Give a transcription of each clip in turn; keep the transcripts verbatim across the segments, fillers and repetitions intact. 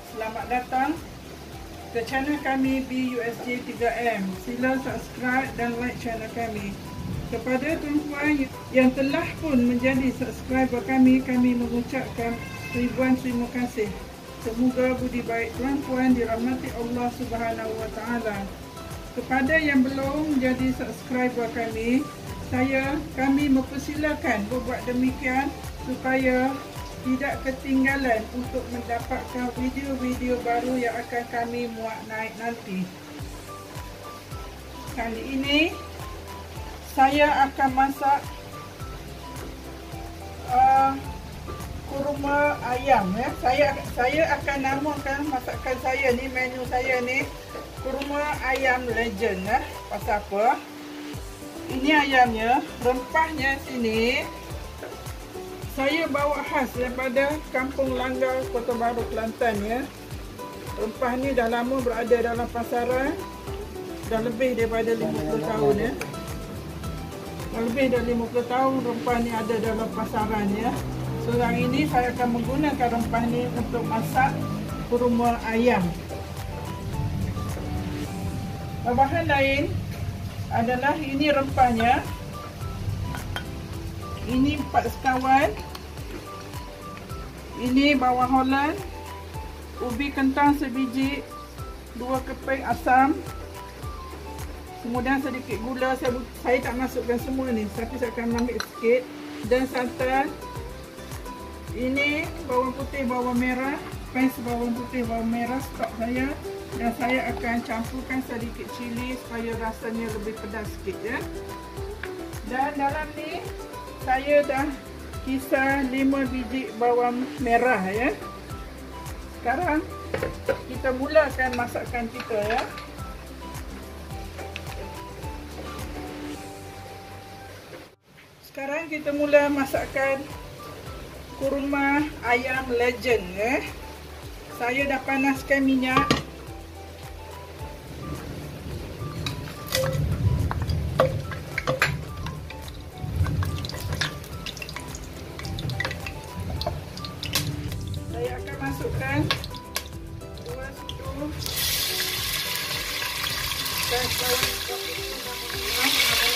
Selamat datang ke channel kami B U S J tiga M. Sila subscribe dan like channel kami. Kepada tuan-tuan yang telah pun menjadi subscriber kami, kami mengucapkan ribuan terima kasih. Semoga budi baik tuan-tuan dirahmati Allah Subhanahu Wa Taala. Kepada yang belum menjadi subscriber kami, saya kami mempersilakan berbuat demikian supaya tidak ketinggalan untuk mendapatkan video-video baru yang akan kami muat naik nanti. Kali ini saya akan masak uh, kurma ayam ya. Saya saya akan namakan masakan saya ni, menu saya ni kurma ayam legend ya. Pasal apa? Ini ayamnya, rempahnya sini saya bawa khas daripada Kampung Langgar, Kota Baru, Kelantan ya. Rempah ni dah lama berada dalam pasaran, dah lebih daripada lima puluh tahun ya. Dah lebih dari lima puluh tahun rempah ni ada dalam pasaran ya. So hari ini saya akan menggunakan rempah ni untuk masak kurma ayam. Bahan lain adalah ini rempahnya. Ini empat sekawan. Ini bawang Holland, ubi kentang sebiji, dua keping asam, kemudian sedikit gula. Saya, saya tak masukkan semua ni, tapi saya akan ambil sikit. Dan santan. Ini bawang putih, bawang merah, paste bawang putih, bawang merah stok saya. Dan saya akan campurkan sedikit cili supaya rasanya lebih pedas sikit ya. Dan dalam ni saya dah kisar lima biji bawang merah ya. Sekarang kita mulakan masakan kita ya. Sekarang kita mula masakan kurma ayam legend ya. Saya dah panaskan minyak. Masukkan dua sudu dan bawang putih dan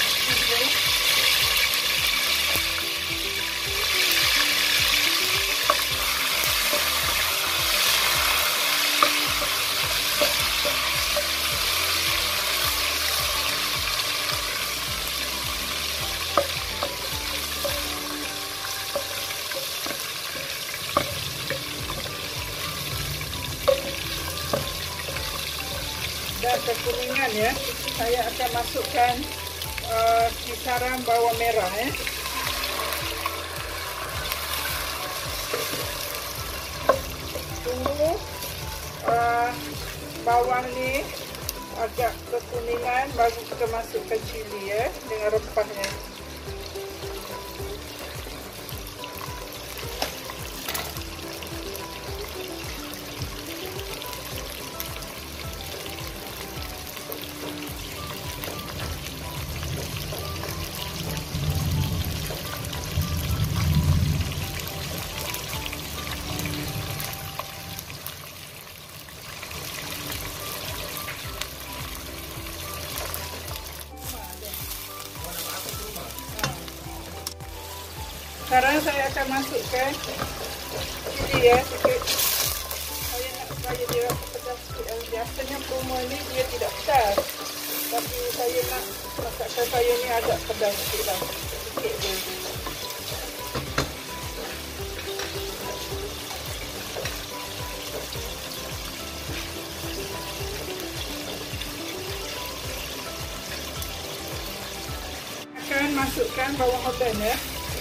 kekuningan ya. Saya akan masukkan uh, kisaran bawang merah ya. Tunggu uh, bawang ni agak kekuningan baru kita masukkan cili ya dengan rempahnya. Sekarang saya akan masukkan cili ya sikit. Saya nak supaya dia pedas sikit. Biasanya kurma ni dia tidak pedas, tapi saya nak masakan saya ni agak pedas sikit lah. Sikit je. Akan masukkan bawang Holland ya.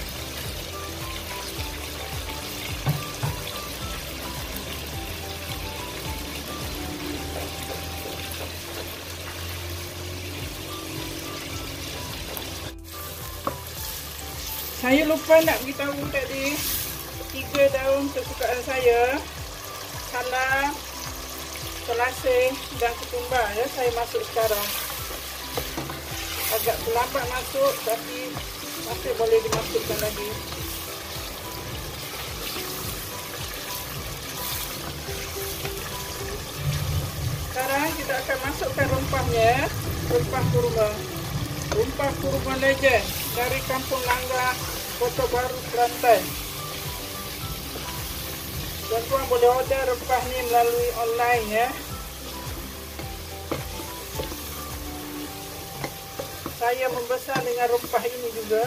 Saya lupa nak beritahu tadi, tiga daun kesukaan saya, salam, selasih dan ketumbar ya, saya masuk sekarang. Agak terlambat masuk tapi masih boleh dimasukkan lagi. ayamnya, rempah kurma. Rempah kurma legend dari Kampung Langgar, Kota Baru, Kelantan. Tuan-tuan boleh order rempah ni melalui online ya. Saya membesar dengan rempah ini juga.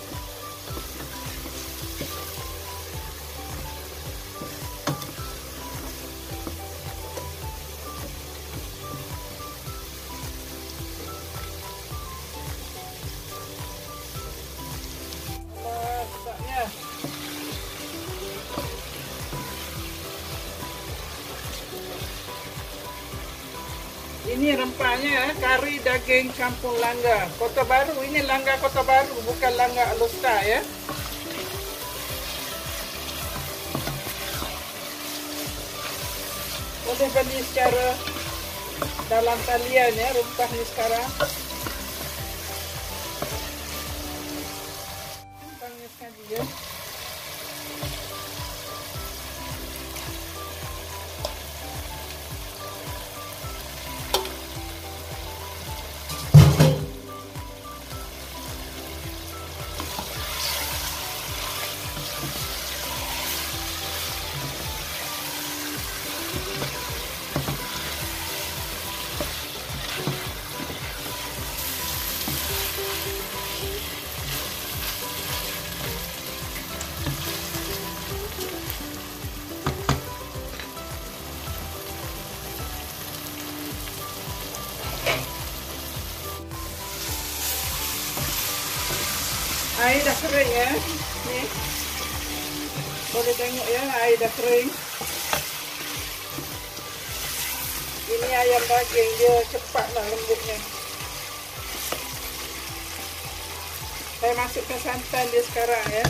Masaknya. Ini rempahnya kari daging Kampung Langgar, Kota Baru. Ini Langgar Kota Baru, bukan Langgar Alustar ya. Boleh beli secara dalam talian ya rempah ni sekarang. Kentangnya sekali ya. Air dah kering ya. Ni. Boleh tengok ya, air dah kering. Ini ayam daging, dia cepatlah lembutnya. Saya masukkan santan dia sekarang ya.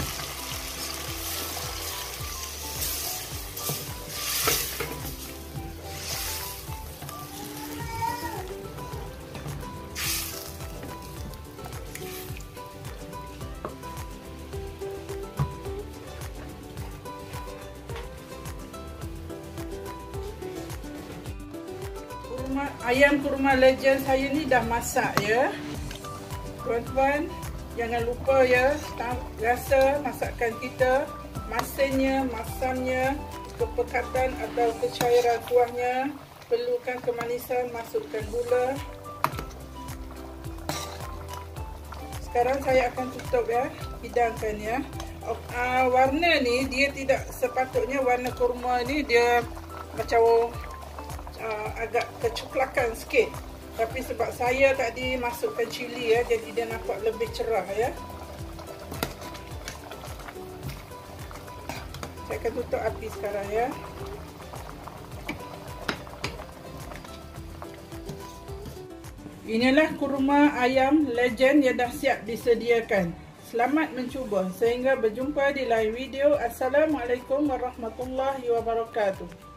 Kurma, ayam kurma legend saya ni dah masak ya. Tuan-tuan, jangan lupa ya, rasa masakan kita, masinnya, masamnya, kepekatan atau kecairan kuahnya, perlukan kemanisan, masukkan gula. Sekarang saya akan tutup ya, hidangkan ya. Uh, warna ni dia tidak sepatutnya warna kurma ni dia macam Uh, agak kecoklakan sikit, tapi sebab saya tadi masukkan cili ya, jadi dia nampak lebih cerah ya. Saya akan tutup api sekarang ya. Inilah kurma ayam legend yang dah siap disediakan. Selamat mencuba, sehingga berjumpa di lain video. Assalamualaikum warahmatullahi wabarakatuh.